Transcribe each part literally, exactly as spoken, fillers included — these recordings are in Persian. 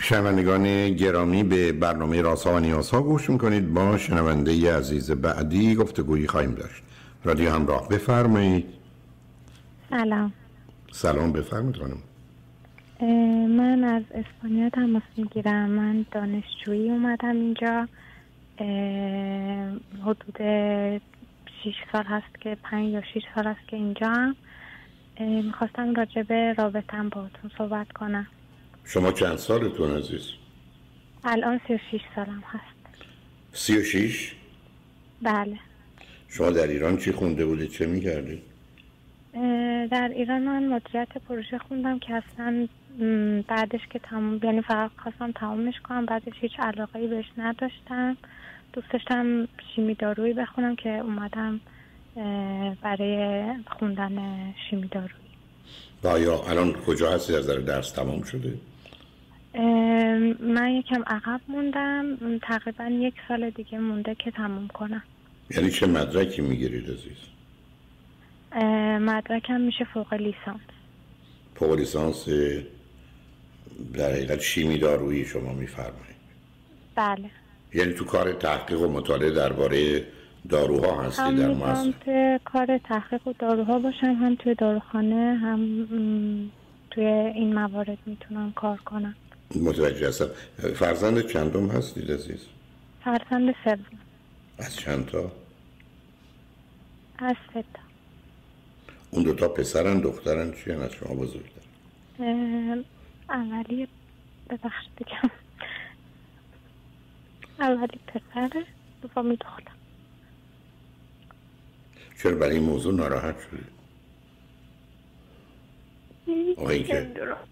شنوندگان گرامی، به برنامه رازها و نیازها گوش میکنید. با شنونده عزیز بعدی گفتگویی خواهیم داشت. رادیو همراه، بفرمایید. سلام. سلام، بفرمایید خانم. من از اسپانیا تماس میگیرم. من دانشجویی اومدم اینجا، حدود شیش سال هست که پنج یا شیش سال هست که اینجا هم. میخواستم راجع به رابطم باهاتون صحبت کنم. شما چند سالتون عزیز؟ الان سی و شیش سالم هست. سی و شیش؟ بله. شما در ایران چی خونده بودید؟ چه میکردید؟ در ایران من مدیریت پروژه خوندم که اصلا بعدش که تموم، یعنی فقط خواستم تمومش کنم، بعدش هیچ علاقه‌ای بهش نداشتم. دوست داشتم شیمی دارویی بخونم که اومدم برای خوندن شیمی دارویی. آیا الان کجا هستی؟ از نظر درس تمام شده؟ من یکم عقب موندم، تقریبا یک سال دیگه مونده که تموم کنم. یعنی چه مدرکی میگیرید عزیز؟ مدرکم میشه فوق لیسانس. فوق لیسانس در حقیقت شیمی دارویی شما میفرمایید؟ بله. یعنی تو کار تحقیق و مطالعه درباره داروها هستی در مؤسسه؟ هم توی کار تحقیق و داروها باشم، هم توی داروخانه، هم توی این موارد میتونم کار کنم. متوجه هستم. فرزند چندم هستید عزیز؟ فرزند سوم. از چند تا؟ از سه تا. اون دوتا پسرن دخترن؟ چی هن از شما بزرگتر؟ اولی ببخشید بگم اولی پسره، دومی دختر. چرا برای این موضوع ناراحت شدید؟ آقا این که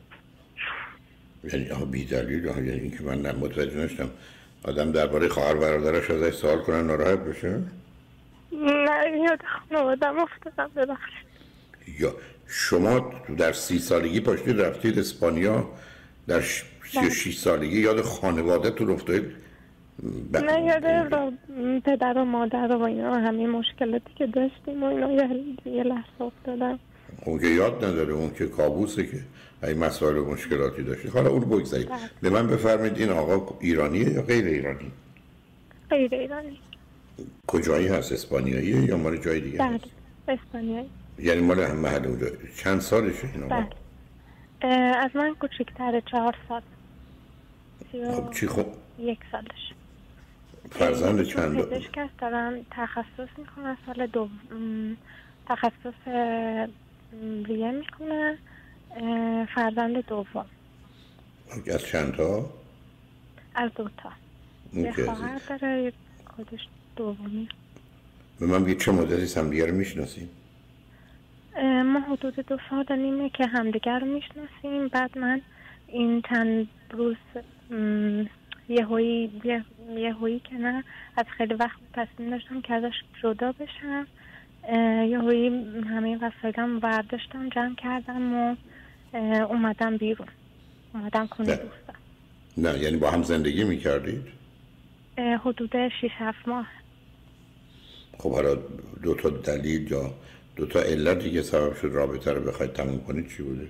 یعنی آها بی دلیل، آها یعنی این که من متوجه نشدم آدم درباره خواهر برادرش ازش سوال کنن ناراحت بشه؟ نه، یاد خانوادم افتادم، ببخشید. یا شما در سی سالگی پاشتید رفتید اسپانیا، در سی و شیش سالگی یاد خانواده تو افتادید؟ ب... نه، یاد را پدر و مادر و اینا، همه مشکلاتی که داشتیم و اینا یه لحظه افتادم. اون که یاد نداره، اون که کابوسه که این مسائل و مشکلاتی داشتید. حالا اون بگذارید. به من بفرمایید این آقا ایرانیه یا غیر ایرانی؟ غیر ایرانی. کجایی هست؟ اسپانیاییه یا مال جای دیگه هست؟ بله، اسپانیایی. یعنی مال هم محل اونجا. چند سالشه این آقا؟ بله. از من کوچکتره، چهار سال. خب چی خوب؟ یک سالش. فرزند چند سال؟ پزشک هست، دارم تخصص میکنم سال دو، تخصص ریه میکنم. فرزند دوم. از چند تا؟ از دو تا. یه خواهر داره، خودش دومی. به من بگید چه مدتی همدیگه رو میشناسیم؟ ما حدود دو سال و نیمه که همدیگه رو میشناسیم. بعد من این چند روز یه هایی یه هایی که نه، از خیلی وقت تصمیم داشتم که ازش جدا بشم. یه هایی همه وسایلم برداشتم، جمع کردم و اومدم بیرون، اومدم خونه دوستم. نه یعنی با هم زندگی میکردید؟ حدود شیش هفت ماه. خب حالا دو تا دلیل یا دو تا علتی که سبب شد رابطه رو بخواید تموم کنید چی بوده؟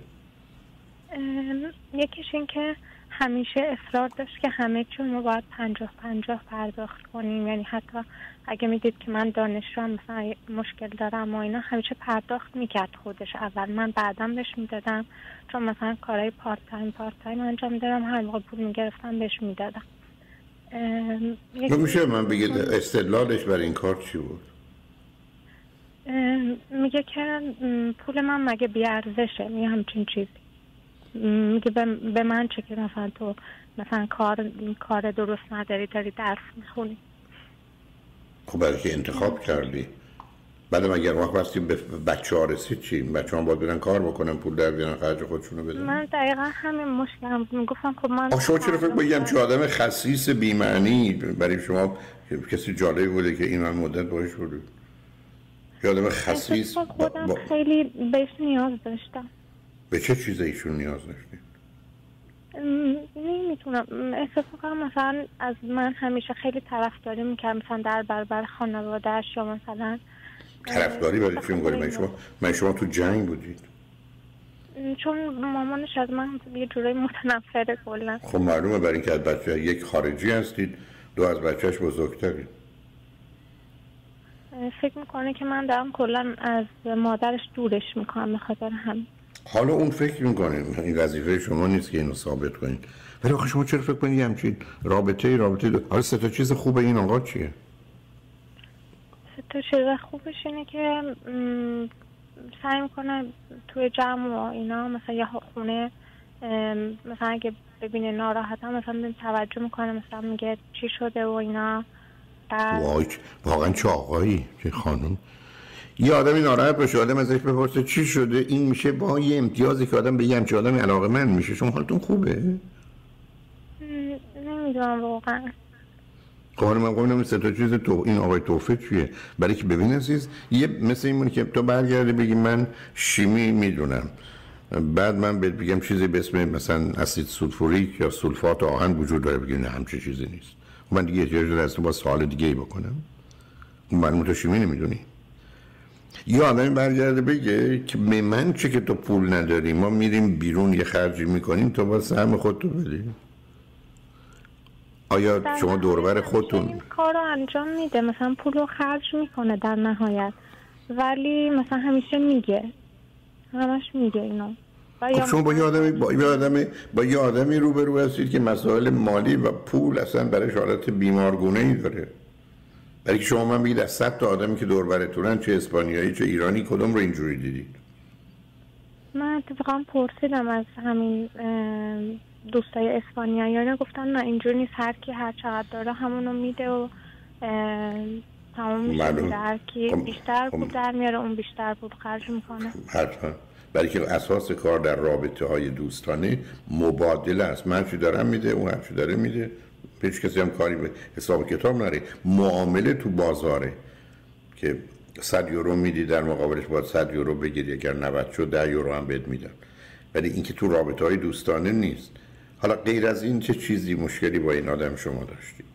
یکیش این که همیشه اصرار داشت که همه چون ما باید پنجاه پنجاه پرداخت کنیم، یعنی حتی اگه میدید که من دانشجوام مثلا مشکل دارم و اینا، همیشه پرداخت میکرد خودش اول، من بعدم بهش میدادم، چون مثلا کارهای پارت تایم پارت تایم انجام دارم، هر موقع پول میگرفتم بهش میدادم. میشه من بگید استدلالش برای این کار چی بود؟ میگه که پول من مگه بیارزشه، میگه همچین چیزی. میگه به من چه که مثلا تو مثلا کار کار درست نداری، داری درس میخونی. خب برای که انتخاب کردی؟ بعدم اگر وقت بستی به بچه ها رسید چی؟ بچه ها باید برن کار بکنن، پول در بیارن، خرج خودشونو بدن. من دقیقا همین مشکلم. میگفتم خب من آخه شما چرا فکر بگم چه آدم خسیس بی‌معنی برای شما کسی جالب بوده که این من مدت باهاش بوده؟ یه آدم خسیس. خودم با... خیلی بهش نیاز داشتم. به چه چیزی ایشون نیاز داشتید؟ نمیتونم احساس میکنم مثلا از من همیشه خیلی طرفداری میکرد، مثلا در برابر خانواده‌اش، یا مثلا طرفداری برای چی میگوری؟ من شما من شما تو جنگ بودید؟ چون مامانش از من یه جورایی متنفره کلا. خب معلومه، برای اینکه از بچه یک خارجی هستید، دو از بچهش بزرگترید. فکر میکنه که من دارم کلا از مادرش دورش میکنم به خاطر هم. حالا اون فکر میکنه، این وظیفه شما نیست که اینو ثابت کنید، ولی آخه شما چرا فکر کنید همچین رابطه رابطه دو... حالا سه تا چیز خوبه این آقا چیه؟ سه تا چیز خوبش اینه که م... سعی میکنه توی جمع و اینا، مثلا یه خونه مثلا اگه ببینه ناراحتم مثلا بهم توجه میکنه، مثلا میگه چی شده و اینا. وای واقعا چه آقایی، چه خانم. یه آدمی ناراحت باشه آدم ازش بپرسه چی شده، این میشه با یه امتیازی که آدم به یه همچه آدمی علاقه‌مند میشه. شما حالتون خوبه؟ نمیدونم واقعا. خانم من گفتم سه تا چیز تو این آقای توفیق چیه؟ برای که ببین عزیز، یه مثل این مونه که تو برگردی بگی من شیمی میدونم، بعد من بهت بگم چیزی به اسم مثلا اسید سولفوریک یا سولفات آهن وجود داره، بگی نه همچین چیزی نیست. من دیگه احتیاج دارم با سوال دیگه ای بکنم. من تو شیمی نمیدونی. یا آدمی برگرده بگه که به من چه که تو پول نداری، ما میریم بیرون یه خرجی میکنیم تو با سهم خودتو بدی. آیا شما دوربر خودتون این کار رو انجام میده، مثلا پول رو خرج میکنه در نهایت، ولی مثلا همیشه میگه، همش میگه اینو. خب شما با یه آدمی با یه آدمی با یه آدمی روبرو هستید که مسائل مالی و پول اصلا برای حالت بیمارگونه‌ای داره. برای که شما من بگید از صد تا آدمی که دور برتونن، چه اسپانیایی چه ایرانی، کدوم رو اینجوری دیدید؟ من اتفاقا پرسیدم از همین دوستای اسپانیایی، گفتن نه اینجوری نیست، هر کی هر چقدر داره همونو میده و تمام میشه میده، هر کی بیشتر پول در میاره اون بیشتر پول خرج میکنه. حتما. برای که اساس کار در رابطه های دوستانه مبادله است. من چی دارم میده، اون هر چی داره میده، هیچ کسی هم کاری به حساب کتاب نره. معامله تو بازاره که صد یورو میدی در مقابلش باید صد یورو بگیری، اگر نود شد ده یورو هم بهت میدم. ولی اینکه تو رابطه های دوستانه نیست. حالا غیر از این چه چیزی مشکلی با این آدم شما داشتید؟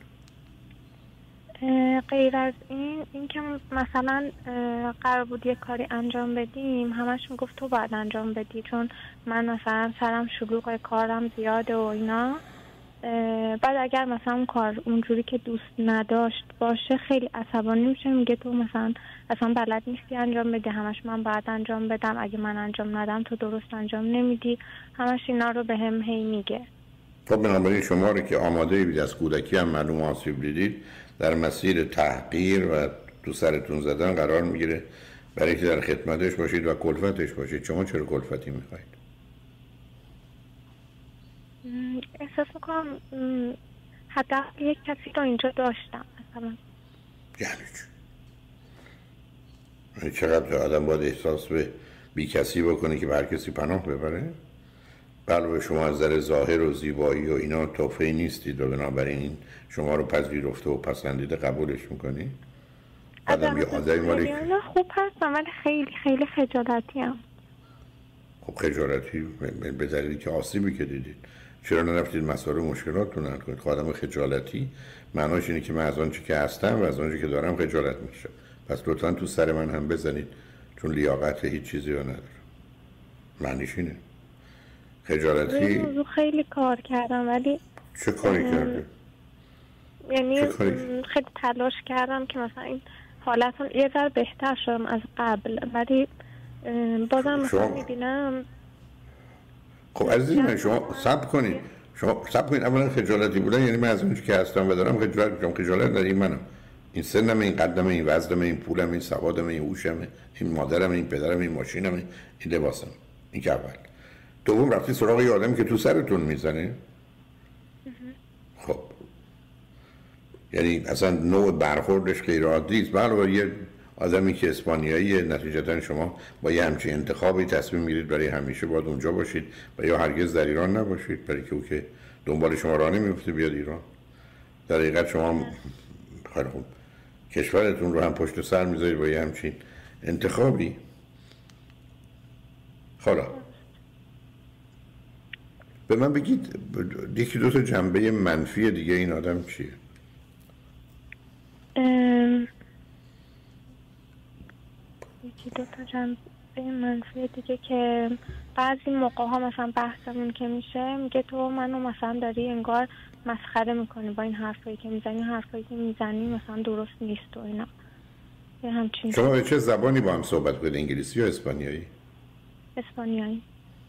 غیر از این اینکه مثلا قرار بود یه کاری انجام بدیم، همش میگفت تو باید انجام بدی، چون من مثلا سرم شلوغ، کارم زیاده و اینا. بعد اگر مثلا اون کار اونجوری که دوست نداشت باشه خیلی عصبانی میشه، میگه تو مثلا اصلا بلد نیستی انجام بدی، همش من باید انجام بدم، اگه من انجام ندم تو درست انجام نمیدی، همش اینا رو به هم هی میگه. خب بنابراین شما رو که آماده بید از کودکی هم معلوم آسیب دیدید، در مسیر تحقیر و تو سرتون زدن قرار میگیره، برای که در خدمتش باشید و کلفتش باشید. شما چرا کلفتی میخواید؟ احساس میکنم حداقل یک کسی رو اینجا داشتم مثلا. یعنی چی؟ چقدر آدم باید احساس به بی کسی بکنه که به هر کسی پناه ببره؟ علاوه شما از نظر ظاهر و زیبایی و اینا توفی نیستید و بنابراین شما رو پذیرفته و پسندیده قبولش میکنی؟ آدم یه آدمی مالی خوب هستم ولی خیلی خیلی خجالتی هم. خب خجالتی به دلیلی که آسیبی که دیدید. چرا نرفتید مسائل مشکلاتتون حل کنید؟ آدم خجالتی معناش اینه که من از آنچه که هستم و از آنچه که دارم خجالت میکشم. پس لطفاً تو سر من هم بزنید، چون لیاقت هیچ چیزی رو ندارم. معنیش اینه. خجالتی خیلی کار کردم ولی چه کاری کرده؟ یعنی خیلی تلاش کردم که مثلا این حالتون یه ذره بهتر شدم از قبل، ولی بازم مثلا میبینم. خب عزیز من شما صبر کنید، شما صبر کنید. اولا خجالتی بودن یعنی من از اونچه که هستم و دارم خجالت میکنم. خجالت ندارم، منم، این سنم، این قدم، این وزنم، این پولم، این سوادم، این هوشم، این مادرم، این پدرم، این ماشینم، این لباسم. این که اول. دوم رفتی سراغ یه آدمی که تو سرتون میزنه. خب یعنی اصلا نوع برخوردش غیر عادی است. علاوه یه آدمی که اسپانیایی، نتیجتا شما با یه همچین انتخابی تصمیم میگیرید برای همیشه باید اونجا باشید و یا هرگز در ایران نباشید، برای که او که دنبال شما راه نمیفته بیاد ایران. در حقیقت شما خیلی خوب کشورتون رو هم پشت سر میذارید با یه همچین انتخابی. حالا به من بگید یکی دو تا جنبه منفی دیگه این آدم چیه؟ ام... یکی دو تا جنبه نکته منفی دیگه که بعضی موقع ها مثلا بحثمون که میشه میگه تو منو مثلا داری انگار مسخره میکنی با این حرفایی که میزنی، حرفایی که میزنی مثلا درست نیست و اینا. یه همچین. شما به چه زبانی با هم صحبت کنید؟ انگلیسی یا اسپانیایی؟ اسپانیایی.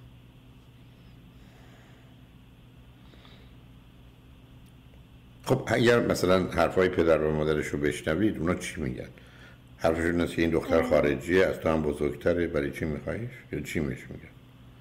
خب اگر مثلا حرفای پدر و مادرش رو بشنوید اونا چی میگن؟ حرفشون اینه که این دختر خارجیه، از تو هم بزرگتره، برای چی میخوایش؟ یا چی میش میگن؟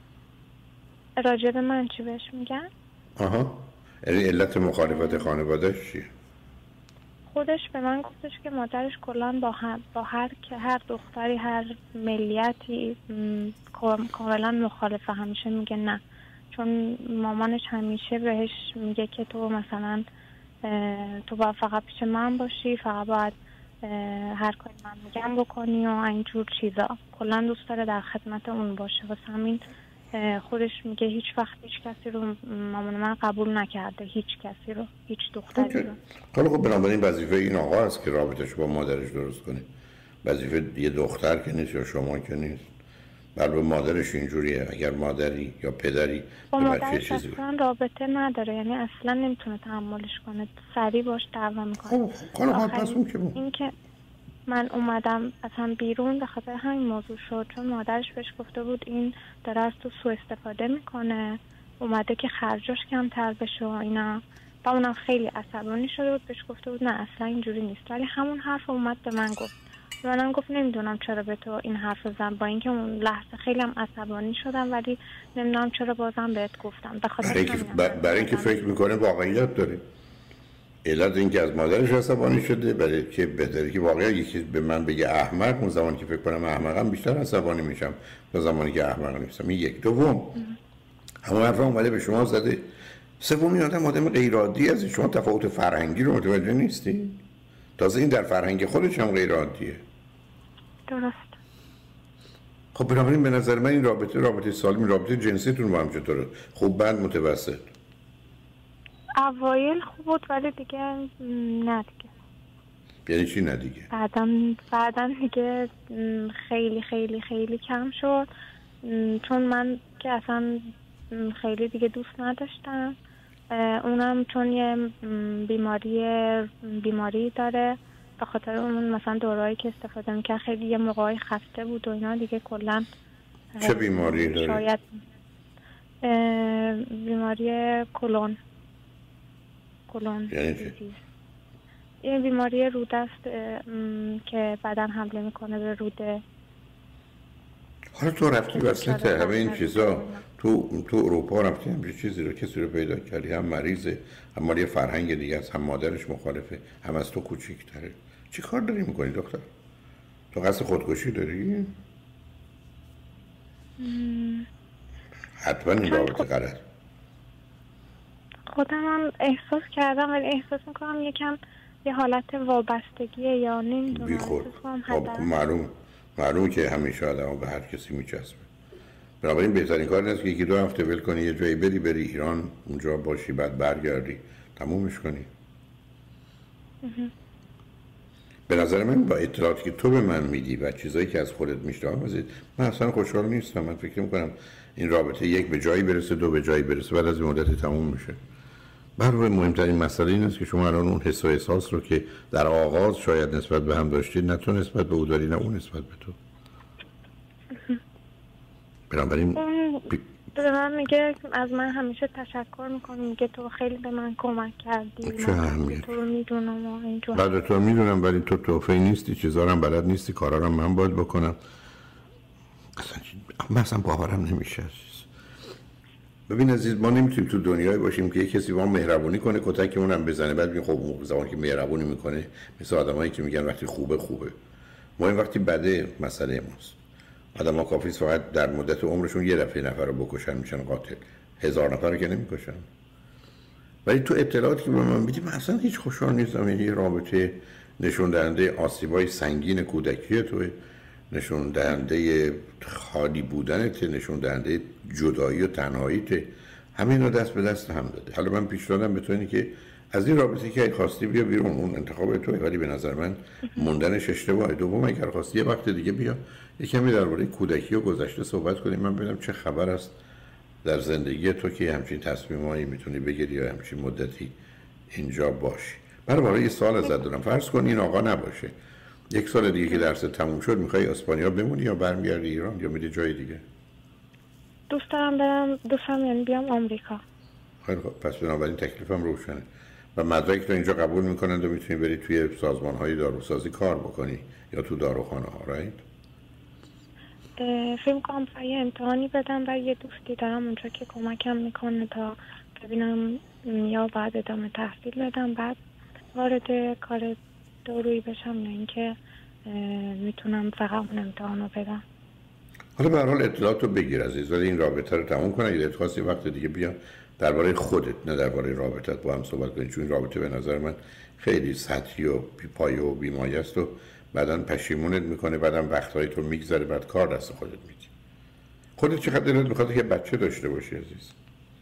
راجع به من چی بهش میگن؟ آها، یعنی علت مخالفت خانواده‌اش چیه؟ خودش به من گفتش که مادرش کلا با هر با هر که هر دختری هر ملیتی کاملا مخالفه. همیشه میگه نه، چون مامانش همیشه بهش میگه که تو مثلا تو باید فقط پیش من باشی، فقط باید هر کاری من میگم بکنی و اینجور چیزا. کلا دوست داره در خدمت اون باشه. واسه همین خودش میگه هیچ وقت هیچ کسی رو مامان من قبول نکرده، هیچ کسی رو، هیچ دختری رو. حالا خب بنابراین وظیفه این آقا است که رابطش با مادرش درست کنه. وظیفه یه دختر که نیست یا شما که نیست. بلکه مادرش اینجوریه. اگر مادری یا پدری با مادرش اصلا رابطه نداره، یعنی اصلا نمیتونه تحملش کنه، سریع باش دعوا میکنه. حالا خب پس اون که بود این که من اومدم اصلا بیرون به خاطر همین موضوع شد، چون مادرش بهش گفته بود این داره از تو سوء استفاده میکنه، اومده که خرجاش کمتر بشه و اینا. و اونم خیلی عصبانی شده بود، بهش گفته بود نه اصلا اینجوری نیست. ولی همون حرف اومد به من گفت. منم گفت نمیدونم چرا به تو این حرف زدم، با اینکه اون لحظه خیلی هم عصبانی شدم، ولی نمیدونم چرا بازم بهت گفتم. به خاطر برای اینکه فکر میکنه واقعیت داره. علت این که از مادرش عصبانی شده، برای که بهتره که واقعا یکی به من بگه احمق، اون زمانی که فکر کنم احمقم بیشتر عصبانی میشم تا زمانی که احمق نیستم. این یک. دوم، همون حرفا اومده به شما زده. سوم، این آدم آدم غیر عادی است. شما تفاوت فرهنگی رو متوجه نیستی؟ تازه این در فرهنگ خودش هم غیر عادیه. درست. خب بنابراین به نظر من این رابطه رابطه سالم، رابطه جنسیتون با هم چطوره؟ خوب بند متوسط؟ اوایل خوب بود ولی دیگه نه دیگه. یعنی چی نه دیگه؟ بعداً بعداً دیگه خیلی خیلی خیلی کم شد، چون من که اصلا خیلی دیگه دوست نداشتم. اونم چون یه بیماری بیماری داره، به خاطر اون مثلا دورایی که استفاده میکرد خیلی یه موقعی خسته بود و اینا دیگه. کلا چه بیماری داره؟ شاید بیماری کلون. کلون یعنی چی؟ یه بیماری روده است که بدن حمله میکنه به روده. حالا تو رفتی وسط همه این چیزا، تو تو اروپا رفتی همچین چیزی رو کسی رو پیدا کردی هم مریضه، هم مال یه فرهنگ دیگه است، هم مادرش مخالفه، هم از تو کوچیک‌تره. چی کار داری میکنی دختر؟ تو قصد خودکشی داری؟ حتما این رابطه غلط. خودم هم احساس کردم ولی احساس میکنم یکم یه حالت وابستگیه یا نمیدونم. بیخود خب معلوم معلوم که همیشه آدم به هر کسی میچسبه. بنابراین بهترین کار این است که یکی دو هفته ول کنی، یه جایی بری بری ایران، اونجا باشی، بعد برگردی تمومش کنی. به نظر من با اطلاعاتی که تو به من میدی و چیزایی که از خودت میشنوم، من اصلا خوشحال نیستم. من فکر میکنم این رابطه یک به جایی برسه، دو به جایی برسه، بعد از مدت تموم میشه. برای مهمترین مسئله این است که شما الان اون حس و احساس رو که در آغاز شاید نسبت به هم داشتید، نه تو نسبت به او داری نه اون نسبت به تو. بنابراین بی... به من میگه از من همیشه تشکر میکنی، میگه تو خیلی به من کمک کردی، چه اهمیت؟ تو رو میدونم و اینجور. بعد تو میدونم ولی تو توفی نیستی، چیزا رو هم بلد نیستی، کارا رو من باید بکنم. اصلا من اصلا باورم نمیشه. ببین عزیز، ما نمیتونیم تو دنیای باشیم که یک کسی با ما مهربونی کنه کتک اونم بزنه، بعد میگه خب اون زمانی که مهربونی میکنه مثل آدمایی که میگن وقتی خوبه خوبه. ما این وقتی بده مسئله ماست. آدم‌ها کافیه فقط در مدت عمرشون یه دفعه نفر رو بکشن میشن قاتل، هزار نفر رو که نمیکشن. ولی تو اطلاعاتی که به من میدی من اصلا هیچ خوشحال نیستم. یعنی رابطه نشون دهنده آسیبای سنگین کودکی توه، نشون دهنده خالی بودنت، نشون دهنده جدایی و تنهاییت. همین رو دست به دست هم داده. حالا من پیشنهادم به تو اینه که از این رابطه که خواستی بیا بیرون، اون انتخاب توئه، ولی به نظر من موندنش اشتباهه. دوم اگر خواستی یه وقت دیگه بیا یه کمی درباره کودکی و گذشته صحبت کنیم، من ببینم چه خبر است در زندگی تو که همچین تصمیمایی میتونی بگیری یا همچین مدتی اینجا باشی. برای یه سال ازت دارم، فرض کن این آقا نباشه، یک سال دیگه که درس تموم شد میخوای اسپانیا بمونی یا برمیگردی ایران یا میری جای دیگه؟ دوست دارم برم، دوستم یعنی بیام آمریکا. خیلی خب، پس بنابراین تکلیفم روشنه و مدرک تو اینجا قبول میکنند و میتونی بری توی سازمان های داروسازی کار بکنی یا تو داروخانه ها، رایت؟ فیلم کنم و یه امتحانی بدم و یه دوستی دارم اونجا که کمکم میکنه تا ببینم یا بعد ادامه تحصیل بدم بعد وارد کار دارویی بشم یا اینکه میتونم فقط اون امتحان رو بدم. حالا به هر حال اطلاعاتو بگیر عزیز، ولی این رابطه رو تموم کن. اگه خاصی وقت دیگه بیا درباره خودت نه درباره رابطت با هم صحبت کنید، چون این رابطه به نظر من خیلی سطحی و بی‌پایه و بی‌مایه است و بعداً پشیمونت میکنه، بعداً وقت‌های تو میگذره، بعد کار دست خودت میدی. خودت چقدر دلت میخواد که بچه داشته باشی عزیز؟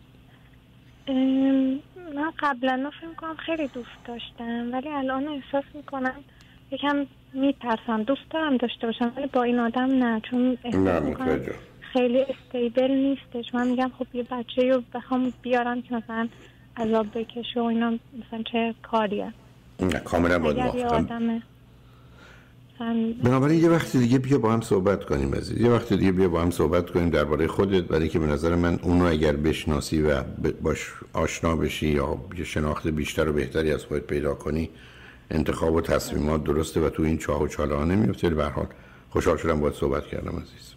من قبلا فکر کنم خیلی دوست داشتم ولی الان احساس میکنم یکم میترسم. دوست دارم داشته باشم ولی با این آدم نه، چون احساس میکنم خیلی استیبل نیستش. من میگم خب یه بچه رو بخوام بیارم که مثلا عذاب بکشه و اینا مثلا چه کاریه. نه کاملا باید موافقم. سن... بنابراین یه وقت دیگه بیا با هم صحبت کنیم عزیز، یه وقت دیگه بیا با هم صحبت کنیم درباره خودت، برای که به نظر من اونو اگر بشناسی و باش آشنا بشی یا یه شناخت بیشتر و بهتری از خودت پیدا کنی، انتخاب و تصمیمات درسته و تو این چاه و چاله ها نمیفتی. به هر حال خوشحال شدم باهات صحبت کردم عزیز.